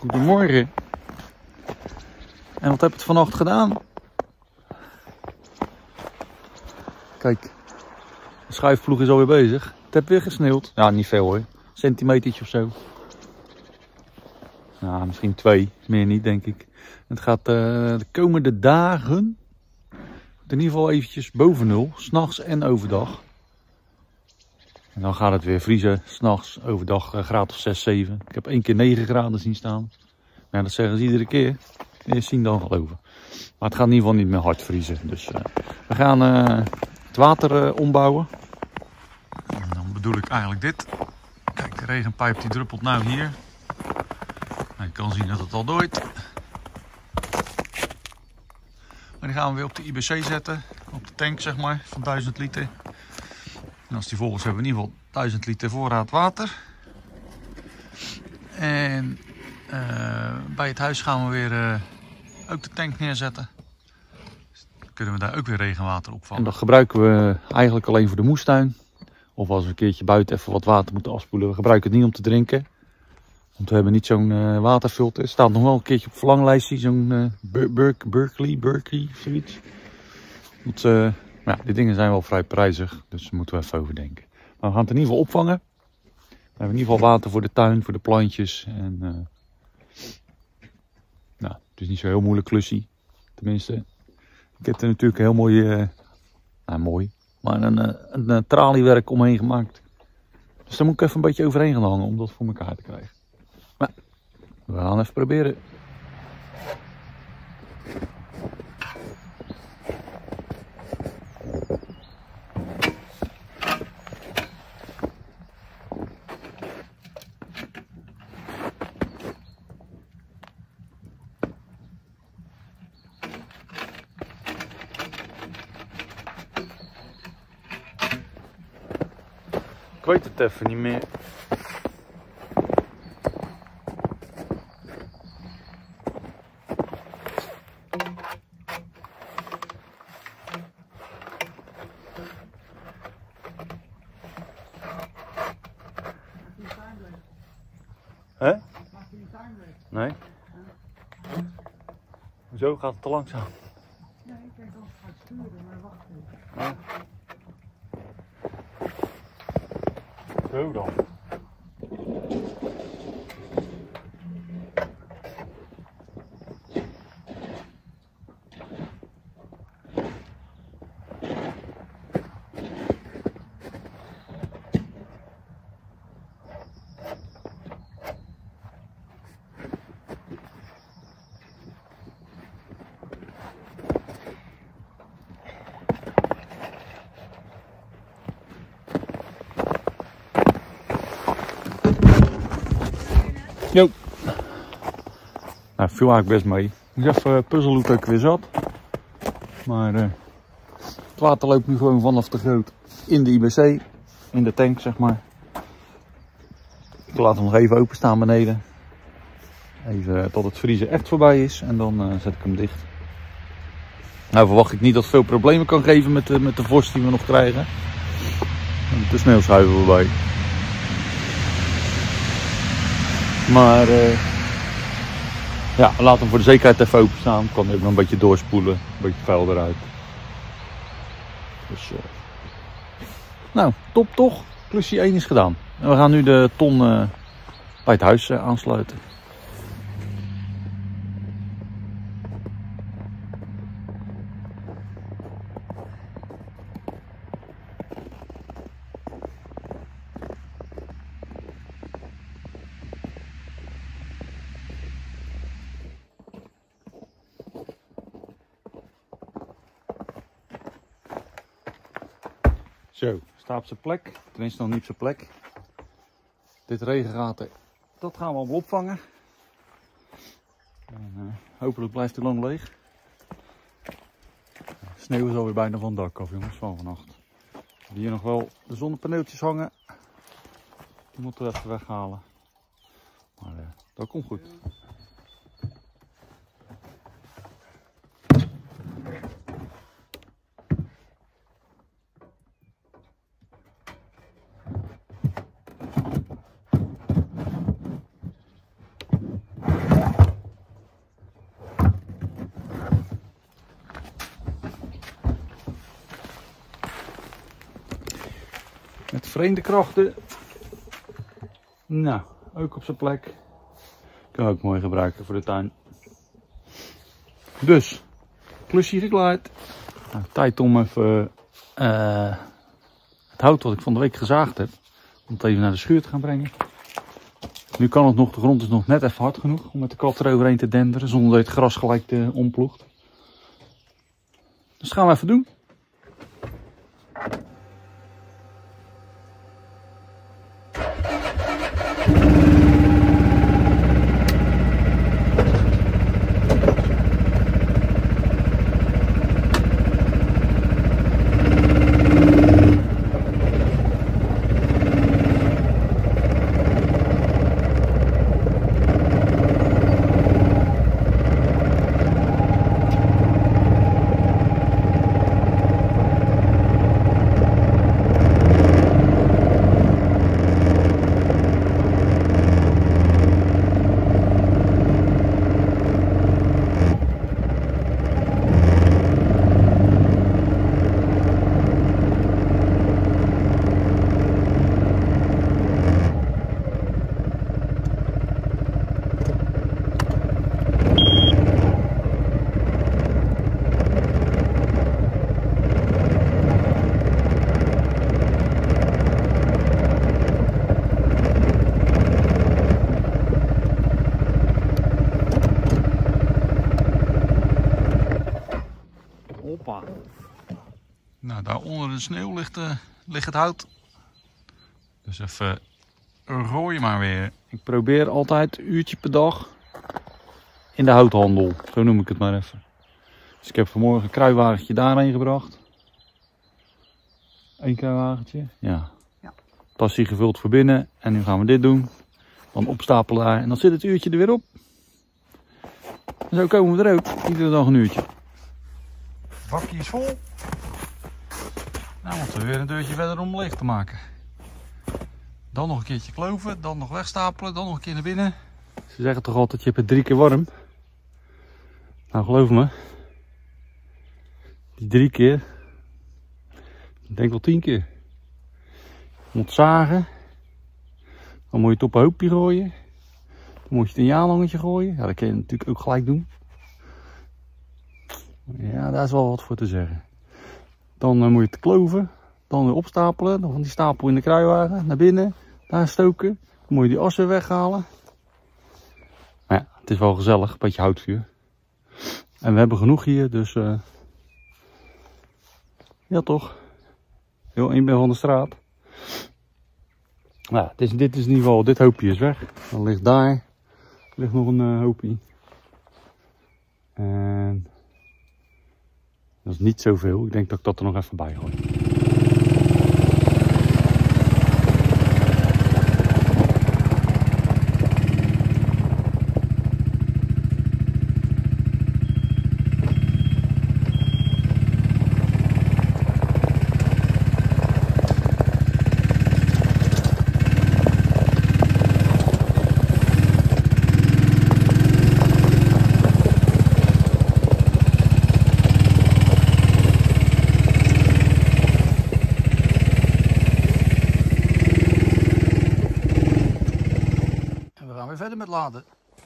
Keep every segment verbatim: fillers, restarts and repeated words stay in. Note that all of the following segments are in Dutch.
Goedemorgen. En wat heb je vannacht gedaan? Kijk, de schuifploeg is alweer bezig. Het heeft weer gesneeuwd. Ja, niet veel hoor. Centimetertje of zo. Nou, misschien twee. Meer niet, denk ik. Het gaat uh, de komende dagen in ieder geval eventjes boven nul. 's Nachts en overdag. En dan gaat het weer vriezen. 's Nachts, overdag uh, graad of zes, zeven. Ik heb één keer negen graden zien staan. Nou, dat zeggen ze iedere keer. Eerst zien dan geloven. Maar het gaat in ieder geval niet meer hard vriezen. Dus uh, we gaan uh, het water uh, ombouwen. En dan bedoel ik eigenlijk dit. Kijk, de regenpijp die druppelt nou hier. Nou, je kan zien dat het al dooit. Maar die gaan we weer op de I B C zetten. Op de tank zeg maar, van duizend liter. En als die vol is hebben we in ieder geval duizend liter voorraad water. En uh, bij het huis gaan we weer uh, ook de tank neerzetten. Dan kunnen we daar ook weer regenwater opvangen. En dat gebruiken we eigenlijk alleen voor de moestuin. Of als we een keertje buiten even wat water moeten afspoelen. We gebruiken het niet om te drinken. Want we hebben niet zo'n uh, waterfilter. Er staat nog wel een keertje op verlanglijstje. Zo'n uh, Ber Ber Berkeley, Berkeley of zoiets. Want, uh, ja, die dingen zijn wel vrij prijzig. Dus daar moeten we even over denken. Maar we gaan het in ieder geval opvangen. We hebben in ieder geval water voor de tuin, voor de plantjes. En, uh, nou, het is niet zo heel moeilijk klusje. Tenminste, ik heb er natuurlijk een heel mooi, uh, nou mooi, maar een, een, een, een traliewerk omheen gemaakt. Dus daar moet ik even een beetje overheen gaan hangen om dat voor elkaar te krijgen. Maar we gaan even proberen. Ik weet het even niet meer. Hè? Maak je die tuin weg? Nee. Zo gaat het te langzaam. Ja, ik denk dat het gaat sturen, maar wacht even. Ja. Zo dan. Jo. Nou, viel eigenlijk best mee. Ik moest even puzzelen hoe het ook weer zat. Maar uh, het water loopt nu gewoon vanaf de goot in de I B C. In de tank zeg maar. Ik laat hem nog even openstaan beneden. Even tot het vriezen echt voorbij is. En dan uh, zet ik hem dicht. Nou verwacht ik niet dat het veel problemen kan geven met de, met de vorst die we nog krijgen. En de sneeuwschuiven voorbij. Maar uh, ja, laat hem voor de zekerheid even openstaan. Kan ook nog een beetje doorspoelen. Een beetje vuil eruit. Dus, uh, nou, top toch? Klusje één is gedaan. En we gaan nu de ton uh, bij het huis uh, aansluiten. Zo, staat op zijn plek. Tenminste nog niet op zijn plek. Dit regenwater, dat gaan we allemaal opvangen. En, uh, hopelijk blijft het lang leeg. De sneeuw is alweer bijna van het dak af, jongens, van vannacht. Hier nog wel de zonnepaneeltjes hangen. Die moeten we even weghalen. Maar uh, dat komt goed. vreemde krachten. Nou, ook op zijn plek. Kan ook mooi gebruiken voor de tuin. Dus, klusje geklaard. Nou, tijd om even uh, het hout wat ik van de week gezaagd heb, om het even naar de schuur te gaan brengen. Nu kan het nog, de grond is nog net even hard genoeg om met de kat eroverheen te denderen, zonder dat je het gras gelijk uh, omploegt. Dus dat gaan we even doen. Hoppa. Nou, daar onder de sneeuw ligt, uh, ligt het hout. Dus even rooien maar weer. Ik probeer altijd een uurtje per dag in de houthandel. Zo noem ik het maar even. Dus ik heb vanmorgen een kruiwagentje daarheen gebracht. Eén kruiwagentje. Ja. Ja. Tasje gevuld voor binnen. En nu gaan we dit doen. Dan opstapelen daar. En dan zit het uurtje er weer op. En zo komen we er ook. Iedere dag een uurtje. Het bakje is vol. Nou moeten we weer een deurtje verder om leeg te maken. Dan nog een keertje kloven. Dan nog wegstapelen. Dan nog een keer naar binnen. Ze zeggen toch altijd je hebt het drie keer warm. Nou geloof me. Die drie keer. Ik denk wel tien keer. Je moet zagen. Dan moet je het op een hoopje gooien. Dan moet je het in je aanhangertje gooien. Ja, dat kun je natuurlijk ook gelijk doen. Ja, daar is wel wat voor te zeggen. Dan uh, moet je het kloven. Dan weer opstapelen. Dan van die stapel in de kruiwagen. Naar binnen. Daar stoken. Dan moet je die assen weghalen. Maar ja, het is wel gezellig. Een beetje houtvuur. En we hebben genoeg hier. Dus uh, ja toch. Heel één ben van de straat. Nou, het is, dit is in ieder geval, dit hoopje is weg. Dan ligt daar ligt nog een uh, hoopje. En dat is niet zoveel. Ik denk dat ik dat er nog even bij gooi. Verder met laden.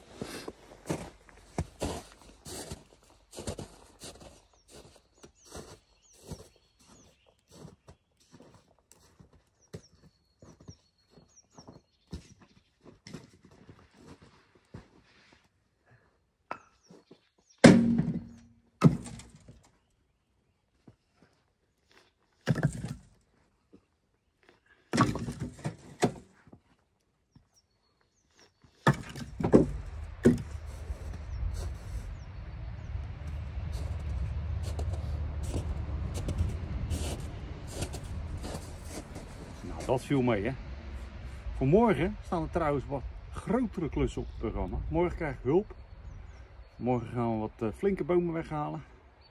Dat viel mee, hè. Voor morgen staan er trouwens wat grotere klussen op het programma. Morgen krijg ik hulp. Morgen gaan we wat uh, flinke bomen weghalen.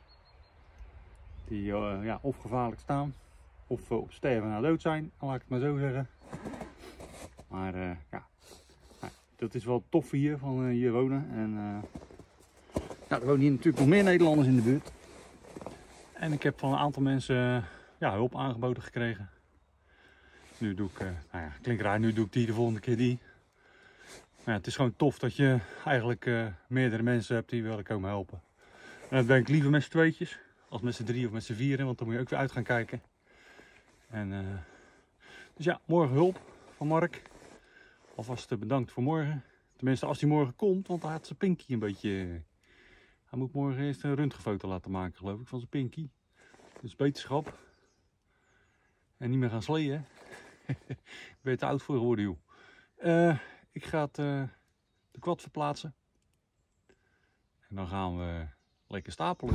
Die uh, ja, of gevaarlijk staan, of uh, op sterven na dood zijn, laat ik het maar zo zeggen. Maar uh, ja, nou, dat is wel tof hier, van uh, hier wonen. En uh, ja, er wonen hier natuurlijk nog meer Nederlanders in de buurt. En ik heb van een aantal mensen uh, ja, hulp aangeboden gekregen. Nu doe ik, uh, nou ja, klinkt raar, nu doe ik die, de volgende keer die. Maar ja, het is gewoon tof dat je eigenlijk uh, meerdere mensen hebt die willen komen helpen. En dat ben ik liever met z'n tweetjes, als met z'n drie of met z'n vieren, want dan moet je ook weer uit gaan kijken. En, uh, dus ja, morgen hulp van Mark. Alvast uh, bedankt voor morgen. Tenminste, als hij morgen komt, want hij had zijn pinky een beetje... Uh, hij moet morgen eerst een röntgenfoto laten maken, geloof ik, van zijn pinky. Dus beterschap. En niet meer gaan sleeën. Ik ben te oud voor geworden, joh. Uh, ik ga het, uh, de quad verplaatsen. En dan gaan we lekker stapelen.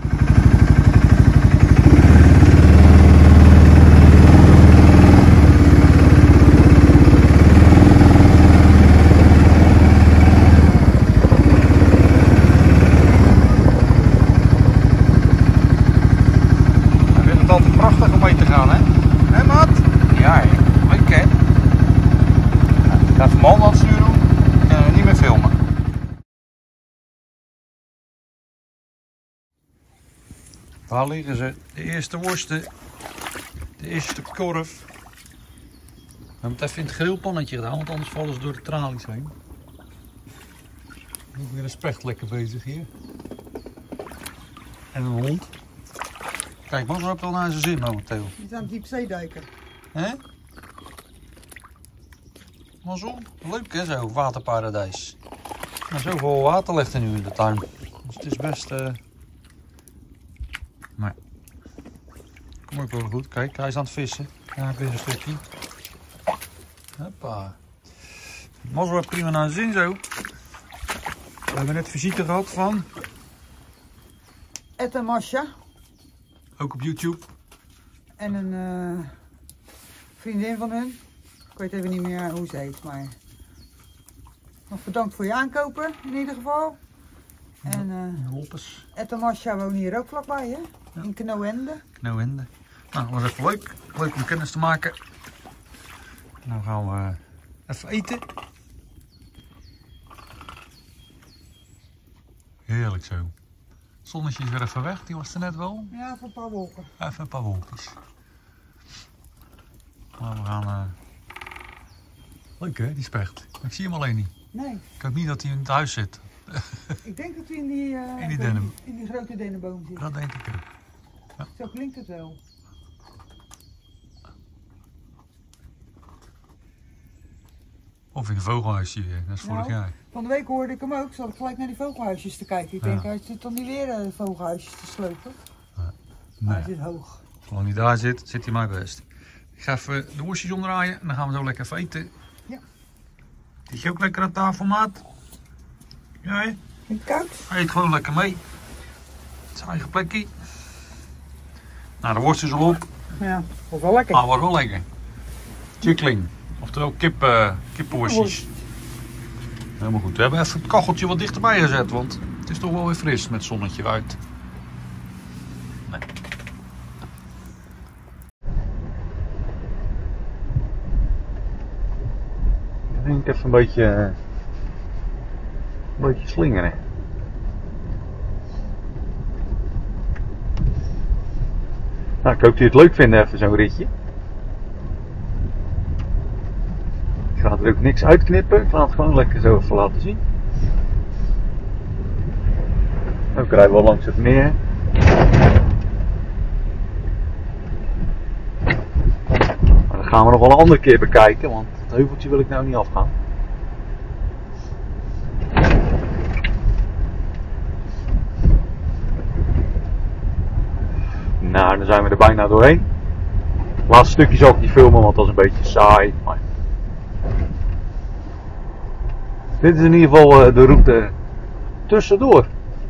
Hij vindt het altijd prachtig om mee te gaan, hè? Hé, maat? Ja, hè? Leuk, hè? Ik ga even mijn handen aan het sturen doen. Uh, niet meer filmen. Waar liggen ze? De eerste worsten. De eerste korf. We hebben het even in het grillpannetje gedaan, want anders vallen ze door de tralies heen. Ook weer een specht lekker bezig hier. En een hond. Kijk, Mazzel heeft wel naar zijn zin momenteel. Die is aan het diepzee duiken. Hè? Mazzel, leuk hè zo, waterparadijs. Maar zoveel water ligt er nu in de tuin. Dus het is best... Uh... Maar... Kom ook wel goed, kijk, hij is aan het vissen. Ja, ik weer een stukje. Hoppa. Mazzel heeft prima naar zijn zin zo. We hebben net visite gehad van... Ed en Masha. Ook op YouTube. En een uh, vriendin van hun. Ik weet even niet meer hoe ze heet, maar... Nog bedankt voor je aankopen, in ieder geval. En uh, Ed en Masha wonen hier ook vlakbij, hè? Ja. In Knoende. Knoende. Nou, dat was even leuk. Leuk om kennis te maken. Nou gaan we even eten. Heerlijk zo. Het zonnetje is weer even weg, die was er net wel. Ja, even een paar wolken. Even een paar wolkjes. Maar we gaan... Uh... Leuk hè, die specht. Ik zie hem alleen niet. Nee. Ik hoop niet dat hij in het huis zit. Ik denk dat hij in die, uh, in die, dennen. in die grote dennenboom zit. Dat denk ik ook. Ja. Zo klinkt het wel. Of in een vogelhuisje weer, dat is vorig nou, jaar. Van de week hoorde ik hem ook, zat ik gelijk naar die vogelhuisjes te kijken. Ik ja. denk, hij zit toch niet weer uh, vogelhuisjes te slopen? Ja. Nee. Maar hij zit hoog. Zolang hij daar zit, zit hij mij best. Ik ga even de worstjes omdraaien en dan gaan we zo lekker even eten. Ja. Zit je ook lekker aan tafel, maat? Ja, hè? Vind je het koud? Hij eet gewoon lekker mee. Zijn eigen plekje. Nou, de worst is al op. Ja, wordt wel lekker. Ah, wordt wel lekker. Chickling. Oftewel kip, uh, kippenworstjes. Helemaal goed. We hebben even het kacheltje wat dichterbij gezet, want het is toch wel weer fris met het zonnetje uit. Nee. Ik denk even een beetje, een beetje slingeren. Nou, ik hoop dat jullie het leuk vinden, even zo'n ritje. Ik ga er ook niks uitknippen, ik ga het gewoon lekker zo even laten zien. Ook rijden we langs het meer. Maar dat gaan we nog wel een andere keer bekijken, want het heuveltje wil ik nou niet afgaan. Nou, dan zijn we er bijna doorheen. Het laatste stukje zal ik niet filmen, want dat is een beetje saai. Maar... Dit is in ieder geval de route tussendoor.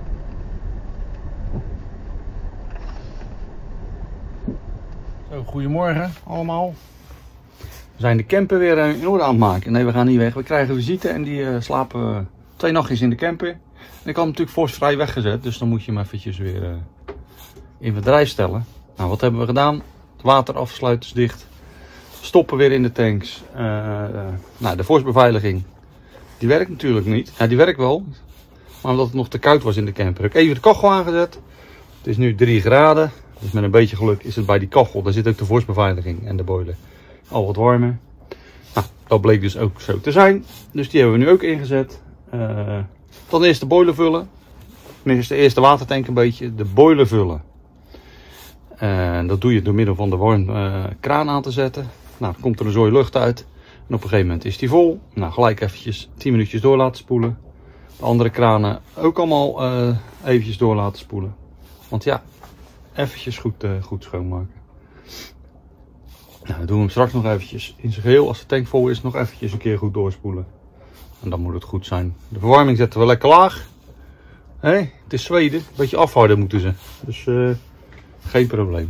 Zo, goedemorgen allemaal. We zijn de camper weer in orde aan het maken. Nee, we gaan niet weg. We krijgen visite en die uh, slapen twee nachtjes in de camper. En ik had hem natuurlijk vorstvrij weggezet, dus dan moet je hem eventjes weer uh, in bedrijf stellen. Nou, wat hebben we gedaan? Het waterafsluit is dicht. Stoppen weer in de tanks. Uh, uh, nou, de vorstbeveiliging. Die werkt natuurlijk niet. Ja, die werkt wel. Maar omdat het nog te koud was in de camper. Heb ik even de kachel aangezet. Het is nu drie graden. Dus met een beetje geluk is het bij die kachel. Daar zit ook de vorstbeveiliging en de boiler. al wat warmer. Nou, dat bleek dus ook zo te zijn. Dus die hebben we nu ook ingezet. Uh, dan eerst de boiler vullen. Tenminste de eerste watertank een beetje. De boiler vullen. Uh, dat doe je door middel van de warm uh, kraan aan te zetten. Nou, dan komt er een zooi lucht uit. En op een gegeven moment is die vol. Nou, gelijk eventjes tien minuutjes door laten spoelen. De andere kranen ook allemaal uh, eventjes door laten spoelen. Want ja, eventjes goed, uh, goed schoonmaken. Nou, dan doen we hem straks nog eventjes in zijn geheel. Als de tank vol is, nog eventjes een keer goed doorspoelen. En dan moet het goed zijn. De verwarming zetten we lekker laag. Hey, het is Zweden. Een beetje afhouden moeten ze. Dus uh, geen probleem.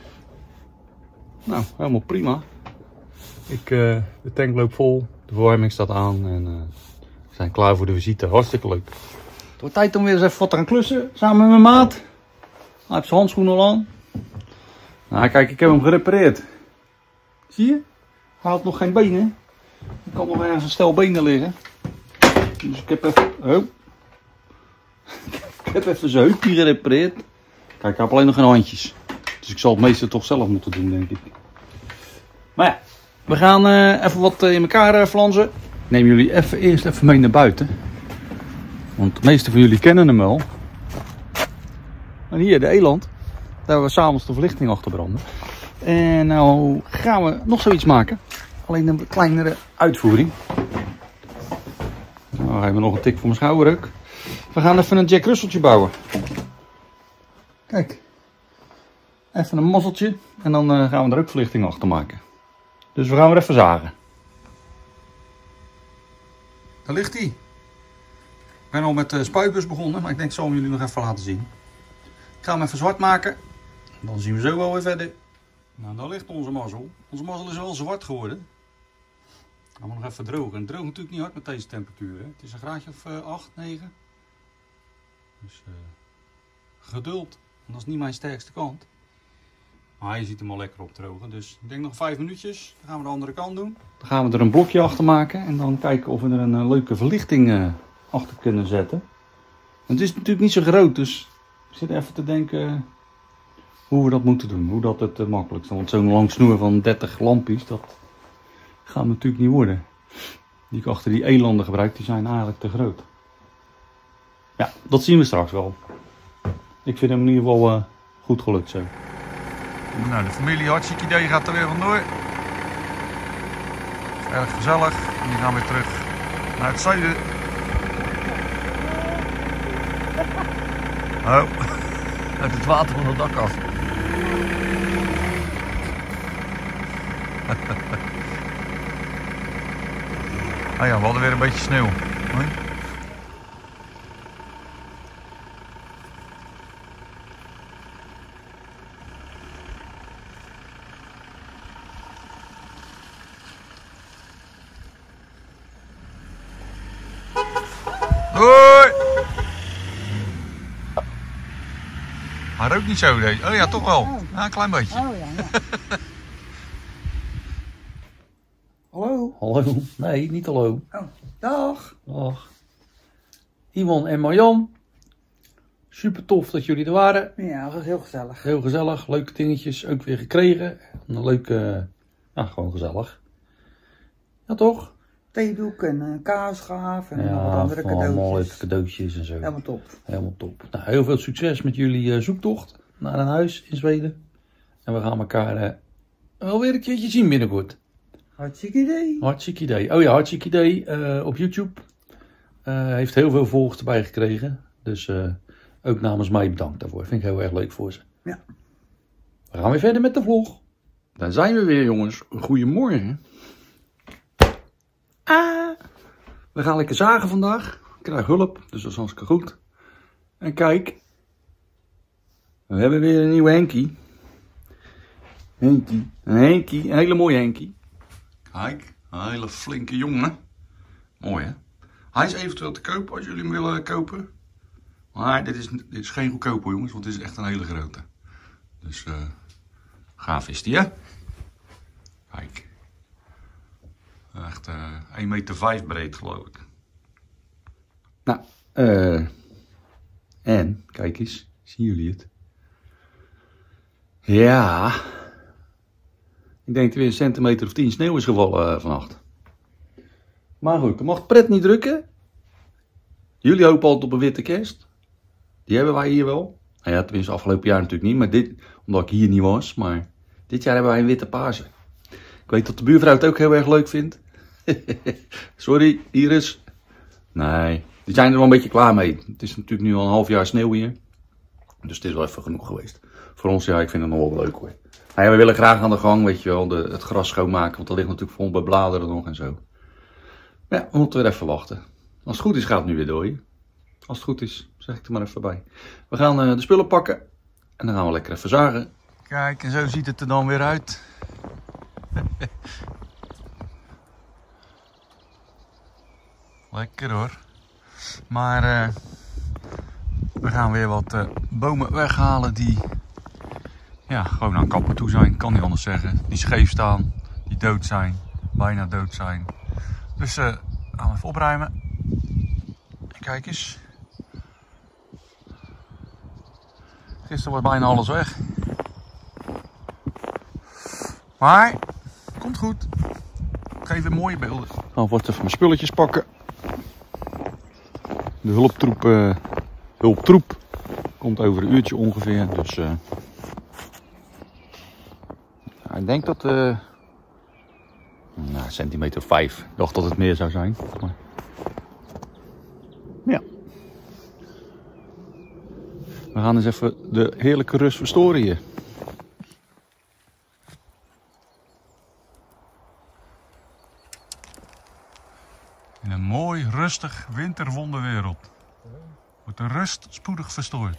Nou, helemaal prima. Ik, uh, de tank loopt vol. De verwarming staat aan. En uh, we zijn klaar voor de visite. Hartstikke leuk. Het wordt tijd om weer eens even wat te gaan klussen. Samen met mijn maat. Hij heeft zijn handschoenen al aan. Nou kijk, ik heb hem gerepareerd. Zie je? Hij had nog geen benen. Er kan nog ergens een stel benen liggen. Dus ik heb even... Oh. Ik heb even zijn heupje gerepareerd. Kijk, ik heb alleen nog geen handjes. Dus ik zal het meeste toch zelf moeten doen, denk ik. Maar ja, we gaan uh, even wat in elkaar uh, flansen. Ik neem jullie even, eerst even mee naar buiten. Want de meeste van jullie kennen hem wel. En hier, de eland. Daar hebben we s'avonds de verlichting achter branden. En nou gaan we nog zoiets maken. Alleen een kleinere uitvoering. Nou, ga ik nog een tik voor mijn schouder ook. We gaan even een Jack Russelltje bouwen. Kijk. Even een mazzeltje. En dan uh, gaan we er ook verlichting achter maken. Dus we gaan weer even zagen. Daar ligt hij. Ik ben al met de spuitbus begonnen. Maar ik denk, ik zal hem jullie nog even laten zien. Ik ga hem even zwart maken. Dan zien we zo wel weer verder. Nou, daar ligt onze mazzel. Onze mazzel is wel zwart geworden. Gaan we nog even drogen. En het droogt natuurlijk niet hard met deze temperatuur. Hè? Het is een graadje of uh, acht, negen. Dus uh, geduld. Dat is niet mijn sterkste kant. Maar je ziet hem al lekker opdrogen. Dus ik denk nog vijf minuutjes. Dan gaan we de andere kant doen. Dan gaan we er een blokje achter maken. En dan kijken of we er een uh, leuke verlichting uh, achter kunnen zetten. En het is natuurlijk niet zo groot. Dus ik zit even te denken hoe we dat moeten doen. Hoe dat het uh, makkelijkst is. Want zo'n lang snoer van dertig lampjes. Dat gaat natuurlijk niet worden. Die ik achter die elanden gebruik. Die zijn eigenlijk te groot. Ja, dat zien we straks wel. Ik vind hem in ieder geval uh, goed gelukt zo. Nou, de familie hartstikke idee gaat er weer vandoor. Erg gezellig. En die gaan weer terug naar het zuiden. Oh, uit het water van het dak af. Ah ja, we hadden weer een beetje sneeuw. Hoi. Hoi! Hij rookt niet zo, deze. Oh ja, toch wel. Oh. Ja, een klein beetje. Oh ja, ja. Hallo? Hallo? Nee, niet hallo. Oh, dag. Dag. Iwan en Marjan. Super tof dat jullie er waren. Ja, dat was heel gezellig. Heel gezellig. Leuke dingetjes ook weer gekregen. Een leuke... Ja, gewoon gezellig. Ja, toch? Theedoek en uh, kaasgaaf en ja, wat andere cadeautjes. Allemaal leuke cadeautjes en zo. Helemaal top. Helemaal top. Nou, heel veel succes met jullie uh, zoektocht naar een huis in Zweden. En we gaan elkaar uh, wel weer een keertje zien binnenkort. Hartstikke idee. Hartstikke idee. Oh ja, hartstikke idee. Uh, op YouTube. Uh, heeft heel veel volgers erbij gekregen. Dus uh, ook namens mij bedankt daarvoor. Vind ik heel erg leuk voor ze. Ja. We gaan weer verder met de vlog. Daar zijn we weer, jongens. Goedemorgen. Ah. We gaan lekker zagen vandaag. Ik krijg hulp, dus dat is hartstikke goed. En kijk. We hebben weer een nieuwe Henkie. Henkie. Een Henkie. Een hele mooie Henkie. Kijk. Een hele flinke jongen. Mooi, hè? Hij is eventueel te koop als jullie hem willen kopen. Maar dit is, dit is geen goedkope, jongens. Want dit is echt een hele grote. Dus uh, gaaf is die, hè? Kijk. Echt uh, één meter vijf breed, geloof ik. Nou, uh, en, kijk eens. Zien jullie het? Ja. Ik denk dat er weer een centimeter of tien sneeuw is gevallen uh, vannacht. Maar goed, ik mag het pret niet drukken. Jullie hopen altijd op een witte kerst. Die hebben wij hier wel. Nou ja, tenminste afgelopen jaar natuurlijk niet, maar dit, omdat ik hier niet was. Maar dit jaar hebben wij een witte Pasen. Ik weet dat de buurvrouw het ook heel erg leuk vindt. Sorry, Iris. Nee, die zijn er wel een beetje klaar mee. Het is natuurlijk nu al een half jaar sneeuw hier. Dus het is wel even genoeg geweest. Voor ons, ja, ik vind het nog wel leuk hoor. Nou ja, we willen graag aan de gang, weet je wel, de, het gras schoonmaken. Want dat ligt natuurlijk vol bij bladeren nog en zo. Maar ja, we moeten weer even wachten. Als het goed is, gaat het nu weer door. Als het goed is, zeg ik er maar even bij. We gaan uh, de spullen pakken. En dan gaan we lekker even zagen. Kijk, en zo ziet het er dan weer uit. Lekker hoor. Maar uh, we gaan weer wat uh, bomen weghalen die ja, gewoon aan kappen toe zijn. Kan niet anders zeggen. Die scheef staan, die dood zijn, bijna dood zijn. Dus uh, gaan we even opruimen. Kijk eens. Gisteren was bijna alles weg. Maar, komt goed. Ik geef weer mooie beelden. Ik ga alvast even mijn spulletjes pakken. De hulptroep, uh, hulptroep komt over een uurtje ongeveer. Dus uh, ja, ik denk dat... Uh, nou, centimeter vijf. Ik dacht dat het meer zou zijn. Maar... ja. We gaan eens even de heerlijke rust verstoren hier. In een mooi, rustig, winterwonderwereld wordt de rust spoedig verstoord.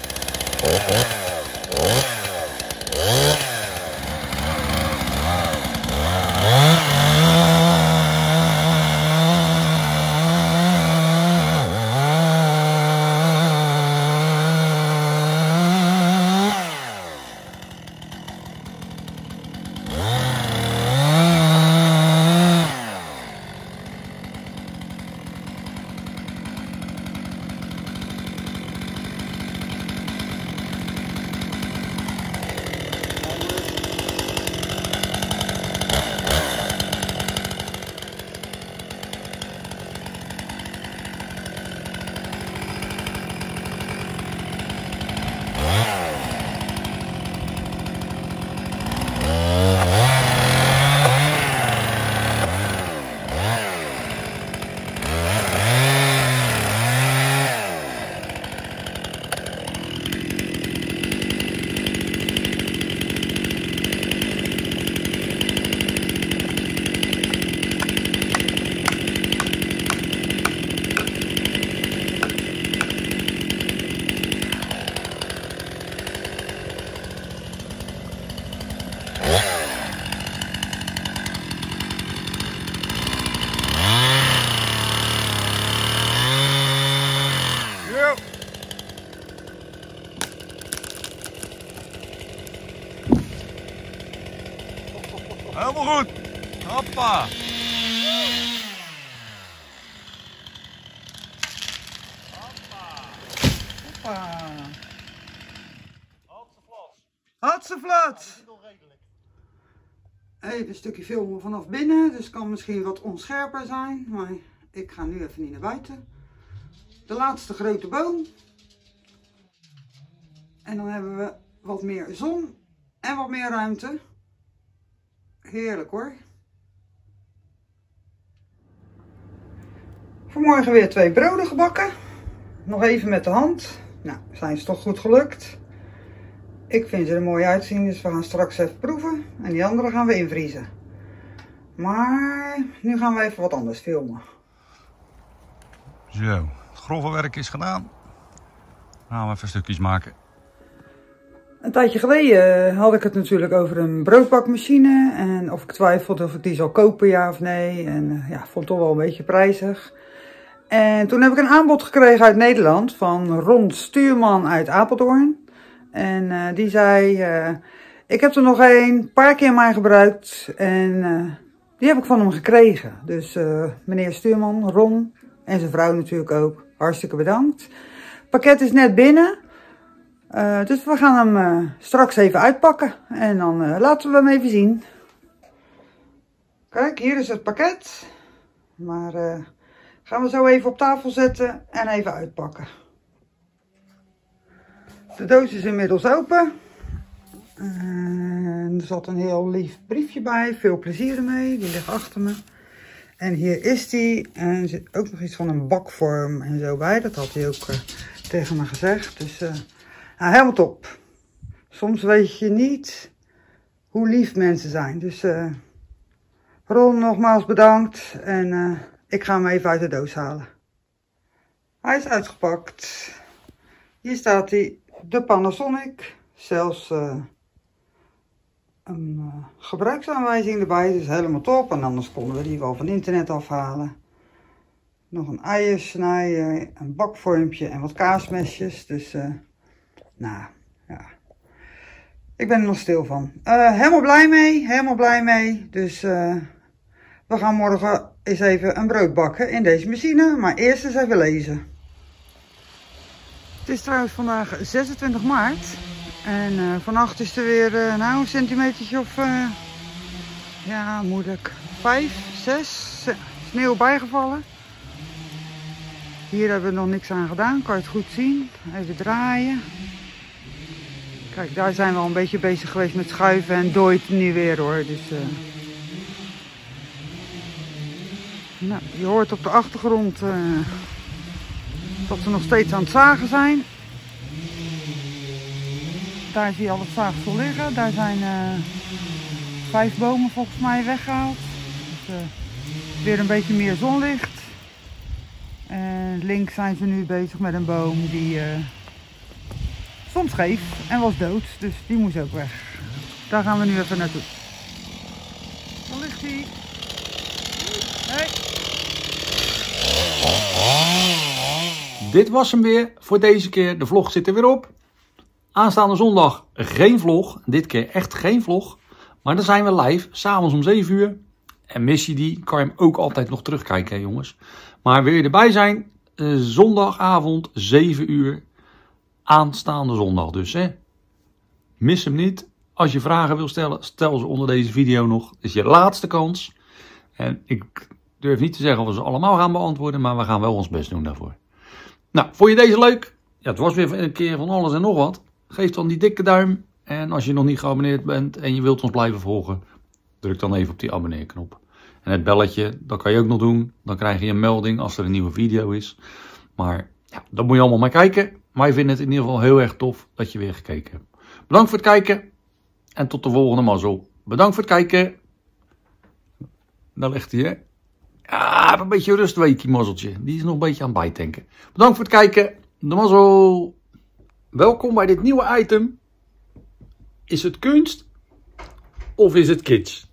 Helemaal goed. Hoppa. Hoppa. Hatseflat. Even een stukje filmen vanaf binnen, dus het kan misschien wat onscherper zijn, maar ik ga nu even niet naar buiten. De laatste grote boom. En dan hebben we wat meer zon en wat meer ruimte. Heerlijk hoor. Vanmorgen weer twee broden gebakken. Nog even met de hand. Nou, zijn ze toch goed gelukt. Ik vind ze er mooi uitzien, dus we gaan straks even proeven. En die andere gaan we invriezen. Maar nu gaan we even wat anders filmen. Zo, het grove werk is gedaan. Dan gaan we even stukjes maken. Een tijdje geleden had ik het natuurlijk over een broodbakmachine. En of ik twijfelde of ik die zou kopen, ja of nee. En ja, vond het toch wel een beetje prijzig. En toen heb ik een aanbod gekregen uit Nederland van Ron Stuurman uit Apeldoorn. En uh, die zei, uh, ik heb er nog een paar keer maar gebruikt. En uh, die heb ik van hem gekregen. Dus uh, meneer Stuurman, Ron en zijn vrouw natuurlijk ook, hartstikke bedankt. Het pakket is net binnen. Uh, dus we gaan hem uh, straks even uitpakken. En dan uh, laten we hem even zien. Kijk, hier is het pakket. Maar uh, gaan we zo even op tafel zetten en even uitpakken. De doos is inmiddels open. En er zat een heel lief briefje bij. Veel plezier ermee. Die ligt achter me. En hier is die. En er zit ook nog iets van een bakvorm en zo bij. Dat had hij ook uh, tegen me gezegd. Dus uh, nou, helemaal top. Soms weet je niet hoe lief mensen zijn. Dus uh, Ron, nogmaals bedankt. En uh, ik ga hem even uit de doos halen. Hij is uitgepakt. Hier staat hij. De Panasonic. Zelfs uh, een uh, gebruiksaanwijzing erbij. Dus helemaal top. En anders konden we die wel van internet afhalen. Nog een eiersnijer. Een bakvormpje en wat kaasmesjes. Dus uh, nou ja. Ik ben er nog stil van. Uh, helemaal blij mee. Helemaal blij mee. Dus uh, we gaan morgen eens even een brood bakken in deze machine. Maar eerst eens even lezen. Het is trouwens vandaag zesentwintig maart. En uh, vannacht is er weer uh, nou, een centimetertje of uh, ja, moeilijk. vijf, zes sneeuw bijgevallen. Hier hebben we nog niks aan gedaan. Kan je het goed zien. Even draaien. Kijk, daar zijn we al een beetje bezig geweest met schuiven en dooit nu weer hoor. Dus, uh... nou, je hoort op de achtergrond uh, dat ze nog steeds aan het zagen zijn. Daar zie je al het zaagsel liggen. Daar zijn uh, vijf bomen volgens mij weggehaald. Dus, uh, weer een beetje meer zonlicht. En links zijn ze nu bezig met een boom die uh, stond scheef en was dood. Dus die moest ook weg. Daar gaan we nu even naartoe. Daar ligt hij. Hey. Dit was hem weer voor deze keer. De vlog zit er weer op. Aanstaande zondag geen vlog. Dit keer echt geen vlog. Maar dan zijn we live. S'avonds om zeven uur. En mis je die, kan je hem ook altijd nog terugkijken, hè, jongens. Maar wil je erbij zijn? Uh, zondagavond zeven uur. Aanstaande zondag dus, hè. Mis hem niet. Als je vragen wil stellen, stel ze onder deze video nog. Het is je laatste kans. En ik durf niet te zeggen of we ze allemaal gaan beantwoorden. Maar we gaan wel ons best doen daarvoor. Nou, vond je deze leuk? Ja, het was weer een keer van alles en nog wat. Geef dan die dikke duim. En als je nog niet geabonneerd bent en je wilt ons blijven volgen, druk dan even op die abonneerknop. En het belletje, dat kan je ook nog doen. Dan krijg je een melding als er een nieuwe video is. Maar ja, dat moet je allemaal maar kijken. Wij vinden het in ieder geval heel erg tof dat je weer gekeken hebt. Bedankt voor het kijken. En tot de volgende mazzel. Bedankt voor het kijken. Daar ligt hij, hè. Ja, een beetje rustweekie mazzeltje. Die is nog een beetje aan het bijtanken. Bedankt voor het kijken. De mazzel. Welkom bij dit nieuwe item. Is het kunst of is het kitsch?